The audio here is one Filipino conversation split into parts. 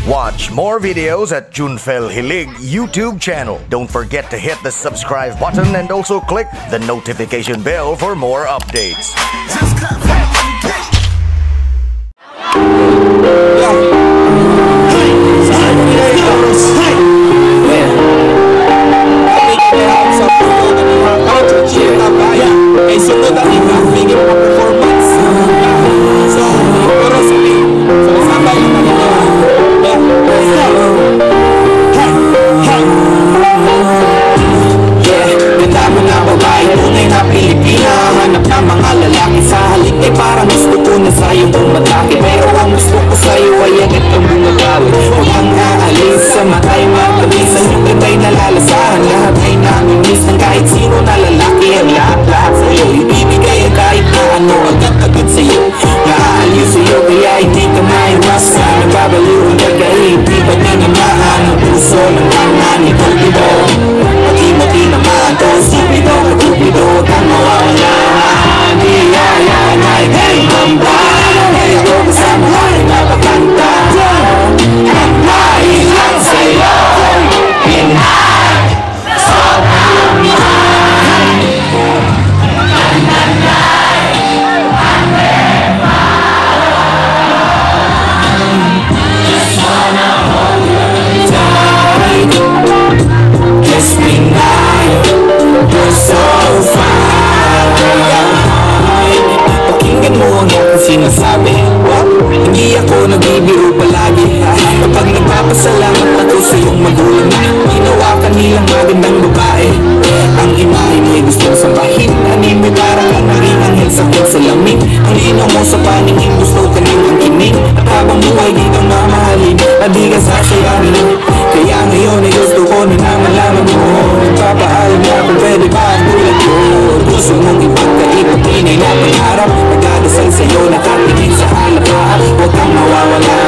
Watch more videos at Junfel Hilig YouTube channel. Don't forget to hit the subscribe button and also click the notification bell for more updates. Hindi ako nagbibiro palagi. Kapag nagpapasalamat ako sa iyong magulang na ginawa ka nilang magandang babae. Ang ina ay may gustong sambahin. Anin mo parang kang naging anghel sa salamin. Ang linaw mo sa paningin, gusto ka nilang kinig. At habang buhay di kang mamahalin, at di ka sasayangin. Kaya ngayon ay gusto ko na malaman mo. Nagpapaalam na kung pwede ba ang tulad ko. Gusto mong ipagkaiba Pinay na pangarap. Nagdadasal sa'yo, nakatingin sa halapahan. Huwag kang mawawala.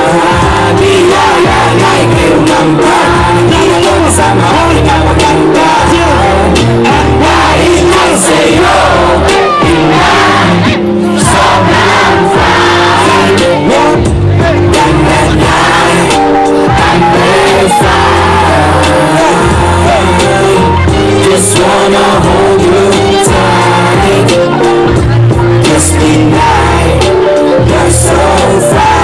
Di yan ay mayroong lampan. Hindi ako kasama ko na maganda. Ang dahil lang sa'yo, Pinay, sobrang fine. Ganyan ay ang perfect. Just wanna hold you tight. Just Pinay, you're so fine.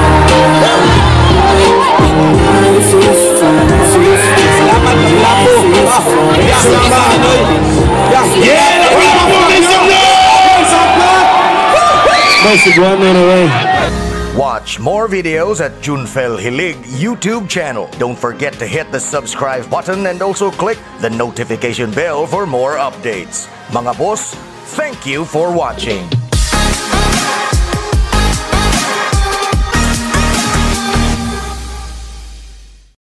Salamat Lapu. Watch more videos at Junfel Hilig YouTube channel. Don't forget to hit the subscribe button and also click the notification bell for more updates. Mga boss, thank you for watching.